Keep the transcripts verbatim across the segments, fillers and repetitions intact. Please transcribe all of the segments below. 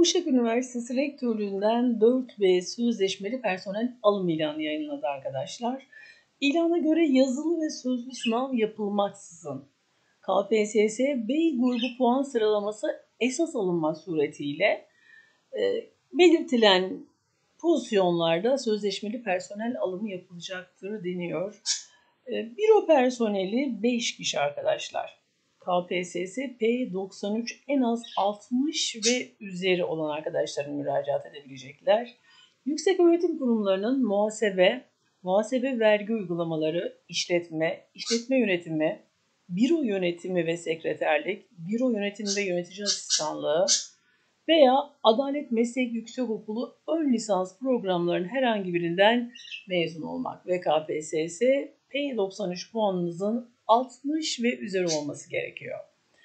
Uşak Üniversitesi Rektörlüğü'nden dört B sözleşmeli personel alım ilanı yayınladı arkadaşlar. İlana göre yazılı ve sözlü sınav yapılmaksızın K P S S B grubu puan sıralaması esas alınma suretiyle e, belirtilen pozisyonlarda sözleşmeli personel alımı yapılacaktır deniyor. E, büro personeli beş kişi arkadaşlar. K P S S P doksan üç en az altmış ve üzeri olan arkadaşların müracaat edebilecekler. Yükseköğretim kurumlarının muhasebe, muhasebe vergi uygulamaları, işletme, işletme yönetimi, büro yönetimi ve sekreterlik, büro yönetimi ve yönetici asistanlığı veya Adalet Meslek Yüksekokulu ön lisans programlarının herhangi birinden mezun olmak ve K P S S P doksan üç puanınızın altmış ve üzeri olması gerekiyor.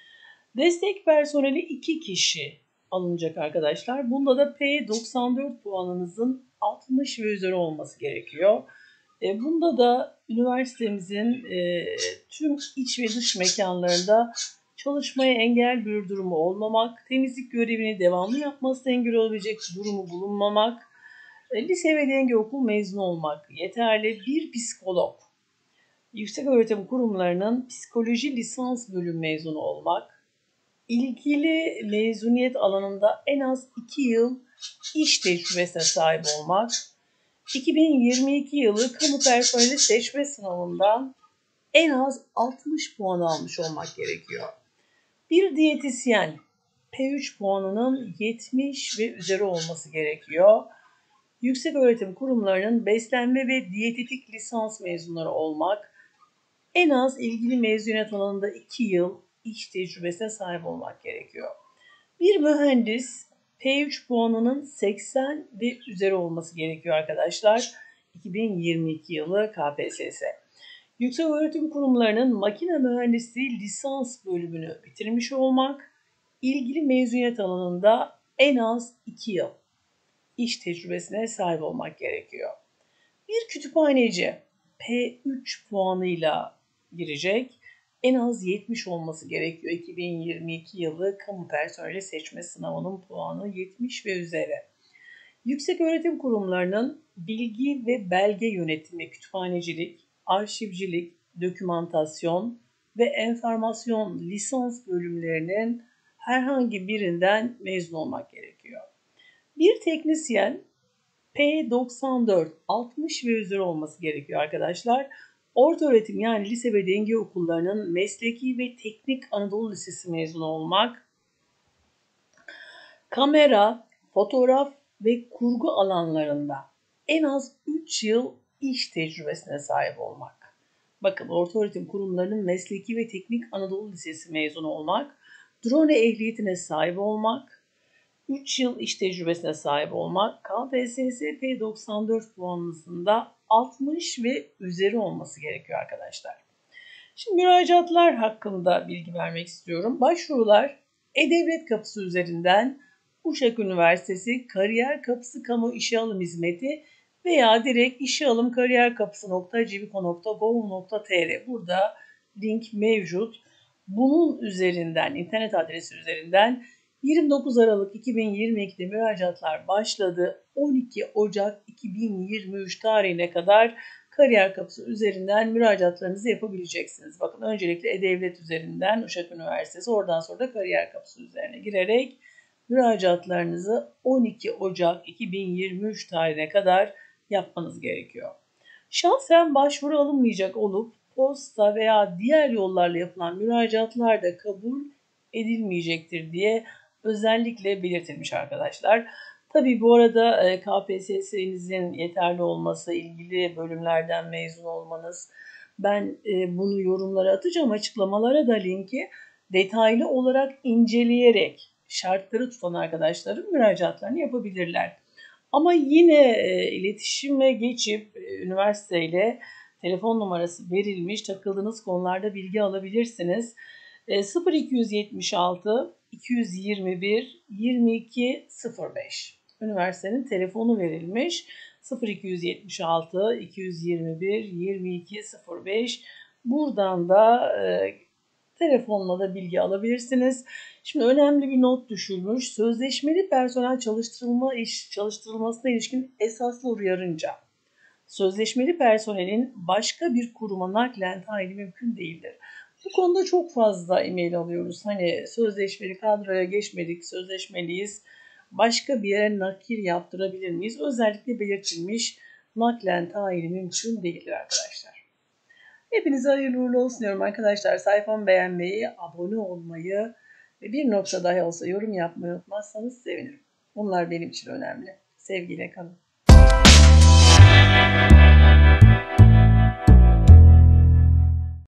Destek personeli iki kişi alınacak arkadaşlar. Bunda da P doksan dört puanınızın altmış ve üzeri olması gerekiyor. E, bunda da üniversitemizin e, tüm iç ve dış mekanlarında çalışmaya engel bir durumu olmamak, temizlik görevini devamlı yapmasına engel olabilecek durumu bulunmamak, e, lise ve denge okul mezunu olmak yeterli. Bir psikolog, yükseköğretim kurumlarının psikoloji lisans bölüm mezunu olmak, ilgili mezuniyet alanında en az iki yıl iş tecrübesine sahip olmak, iki bin yirmi iki yılı kamu personeli seçme sınavından en az altmış puan almış olmak gerekiyor. Bir diyetisyen P üç puanının yetmiş ve üzeri olması gerekiyor. Yükseköğretim kurumlarının beslenme ve diyetetik lisans mezunları olmak, en az ilgili mezuniyet alanında iki yıl iş tecrübesine sahip olmak gerekiyor. Bir mühendis P üç puanının seksen ve üzeri olması gerekiyor arkadaşlar. iki bin yirmi iki yılı K P S S. Yükseköğretim kurumlarının makine mühendisliği lisans bölümünü bitirmiş olmak, ilgili mezuniyet alanında en az iki yıl iş tecrübesine sahip olmak gerekiyor. Bir kütüphaneci P üç puanıyla girecek, en az yetmiş olması gerekiyor. iki bin yirmi iki yılı kamu personeli seçme sınavının puanı yetmiş ve üzeri. Yükseköğretim kurumlarının bilgi ve belge yönetimi, kütüphanecilik, arşivcilik, dokümantasyon ve enformasyon lisans bölümlerinin herhangi birinden mezun olmak gerekiyor. Bir teknisyen P doksan dört, altmış ve üzeri olması gerekiyor arkadaşlar. Ortaöğretim yani lise ve denge okullarının mesleki ve teknik Anadolu Lisesi mezunu olmak, kamera, fotoğraf ve kurgu alanlarında en az üç yıl iş tecrübesine sahip olmak. Bakın, ortaöğretim kurumlarının mesleki ve teknik Anadolu Lisesi mezunu olmak, drone ehliyetine sahip olmak, üç yıl iş tecrübesine sahip olmak, K P S S P doksan dört puanınızda altmış ve üzeri olması gerekiyor arkadaşlar. Şimdi müracaatlar hakkında bilgi vermek istiyorum. Başvurular E-Devlet Kapısı üzerinden Uşak Üniversitesi Kariyer Kapısı Kamu İşe Alım Hizmeti veya direkt işealımkariyerkapısı nokta cibiko nokta gov nokta tr, burada link mevcut. Bunun üzerinden, internet adresi üzerinden yirmi dokuz Aralık iki bin yirmi iki'de müracaatlar başladı. on iki Ocak iki bin yirmi üç tarihine kadar Kariyer Kapısı üzerinden müracaatlarınızı yapabileceksiniz. Bakın, öncelikle E-Devlet üzerinden Uşak Üniversitesi, oradan sonra da Kariyer Kapısı üzerine girerek müracaatlarınızı on iki Ocak iki bin yirmi üç tarihine kadar yapmanız gerekiyor. Şahsen başvuru alınmayacak olup posta veya diğer yollarla yapılan müracaatlar da kabul edilmeyecektir diye özellikle belirtilmiş arkadaşlar. Tabii bu arada K P S S'nizin yeterli olması, ilgili bölümlerden mezun olmanız, ben bunu yorumlara atacağım, açıklamalara da linki, detaylı olarak inceleyerek şartları tutan arkadaşların müracaatlarını yapabilirler. Ama yine e, iletişime geçip e, üniversiteyle telefon numarası verilmiş, takıldığınız konularda bilgi alabilirsiniz. E, sıfır iki yüz yetmiş altı iki yüz yirmi bir yirmi iki sıfır beş. Üniversitenin telefonu verilmiş. sıfır iki yüz yetmiş altı iki yüz yirmi bir yirmi iki sıfır beş. Buradan da e, telefonla da bilgi alabilirsiniz. Şimdi önemli bir not düşülmüş. Sözleşmeli personel çalıştırılma iş çalıştırılmasına ilişkin esaslı uyarınca sözleşmeli personelin başka bir kuruma naklen tayini mümkün değildir. Bu konuda çok fazla e-mail alıyoruz. Hani sözleşmeli kadroya geçmedik, sözleşmeliyiz. Başka bir yere nakil yaptırabilir miyiz? Özellikle belirtilmiş, naklen tayini mümkün değildir arkadaşlar. Hepinize hayırlı uğurlu olsun diyorum arkadaşlar. Sayfamı beğenmeyi, abone olmayı ve bir nokta dahi olsa yorum yapmayı unutmazsanız sevinirim. Bunlar benim için önemli. Sevgiyle kalın.